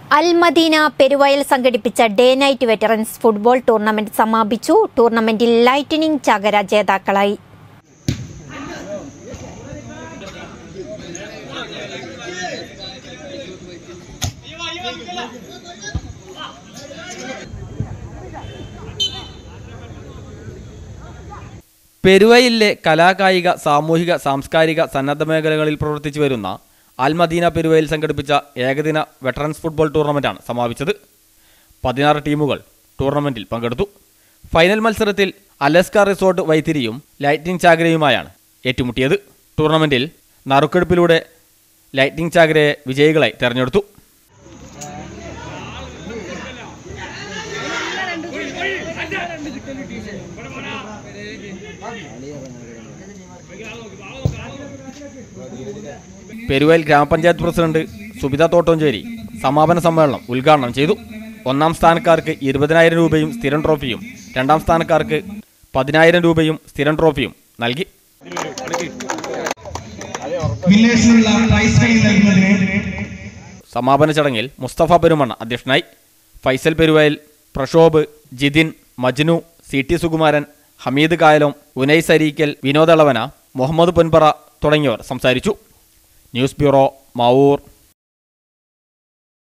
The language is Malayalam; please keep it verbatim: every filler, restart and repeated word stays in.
അൽമദീന പെരുവയൽ സംഘടിപ്പിച്ച day night veterans football tournament സമാപിച്ചു. ടൂർണമെന്റിൽ ലൈറ്റനിംഗ് ചാകര ജേതാക്കളായി. പെരുവയലിലെ കലാകായിക, സാമൂഹിക, സാംസ്കാരിക, സന്നദ്ധ മേഖലകളിൽ പ്രവർത്തിച്ചു വരുന്ന അൽമദീന പെരുവയൽ സംഘടിപ്പിച്ച ഏകദിന വെറ്ററൻസ് ഫുട്ബോൾ ടൂർണമെന്റാണ് സമാപിച്ചത്. പതിനാറ് ടീമുകൾ ടൂർണമെന്റിൽ പങ്കെടുത്തു. ഫൈനൽ മത്സരത്തിൽ അലസ്ക റിസോർട്ട് വൈത്തിരിയും ലൈറ്റിംഗ് ചാകരയുമായാണ് ഏറ്റുമുട്ടിയത്. ടൂർണമെന്റിൽ നറുക്കെടുപ്പിലൂടെ ലൈറ്റിംഗ് ചാകരയെ വിജയികളായി തെരഞ്ഞെടുത്തു. പെരുവയൽ ഗ്രാമപഞ്ചായത്ത് പ്രസിഡന്റ് സുബിത തോട്ടോഞ്ചേരി സമാപന സമ്മേളനം ഉദ്ഘാടനം ചെയ്തു. ഒന്നാം സ്ഥാനക്കാർക്ക് ഇരുപതിനായിരം രൂപയും സ്ഥിരം ട്രോഫിയും, രണ്ടാം സ്ഥാനക്കാർക്ക് പതിനായിരം രൂപയും സ്ഥിരം ട്രോഫിയും നൽകി. സമാപന ചടങ്ങിൽ മുസ്തഫ പെരുമണ്ണ അധ്യക്ഷനായി. ഫൈസൽ പെരുവയൽ, പ്രക്ഷോഭ്, ജിതിൻ, മജ്നു, സി ടി സുകുമാരൻ, ഹമീദ് കായലോം, ഉനൈസ് അരീക്കൽ, വിനോദ് അളവന, മുഹമ്മദ് പൊൻപറ തുടങ്ങിയവർ സംസാരിച്ചു. News bureau, Mavoor.